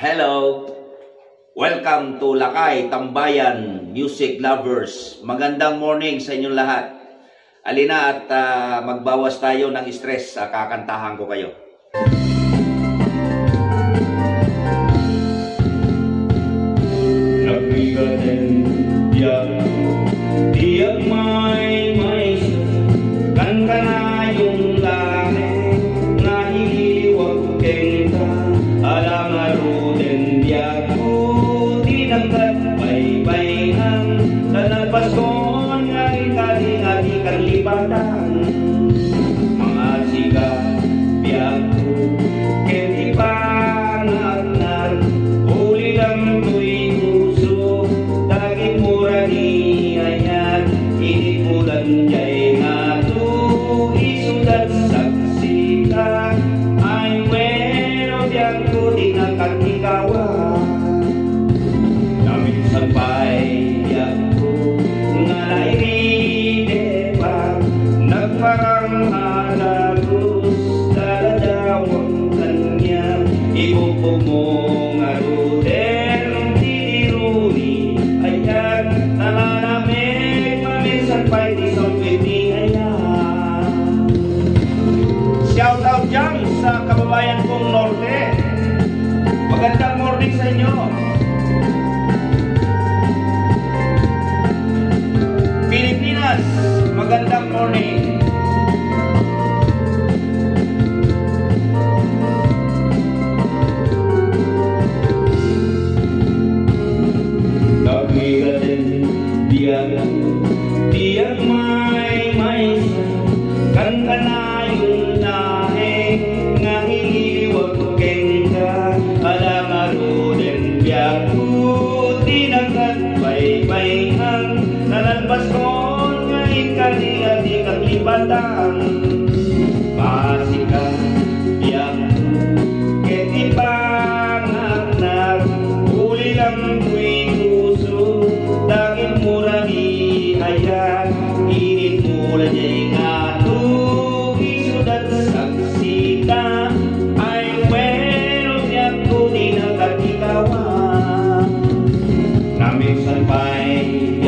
Hello! Welcome to Lakay, Tambayan, Music Lovers. Magandang morning sa inyong lahat. Alina at magbawas tayo ng stress sa kakantahan ko kayo. Nabigatin diyan, diyak may kan ka na yung langit, nahiliwag kenta, alam nga ruden diyak ko, tinangkat baybayan, lalagpas ko nga'y kaling-ati kang lipatan, mga sigat biyak ko, kenti pa nagnar, uli lang tuwi puso, daging mura ni ayan, inipulan jay nga to, isudat saksi ka, ay wero diyan ko dinakatikawan, namin sampay diyan ko, nga nairide pa, nagparang halagos, daladawang kanya, ibubog mo nga ruder, tiniruni, ayan, nalalamig, maminsan pa'y di sampiti, ayan. Shout out dyan sa kababayan kong Norte. Magandang morning sa inyo. Pilipinas, magandang morning. Nabigatin diyak may kan ka na yung lahe, nga hiliwag kenta, alam nga ruden biyak ko, tinangkat baybayan, nalalpas ko nga'y kaling-ati kang lipatan, masika biyak ko, keti panganak, uli lang tuwi puso, daging mura ni ayan, init mula jay nga to, isudat saksi ka, ay wero diyan ko dinakatikawan, namin sanpay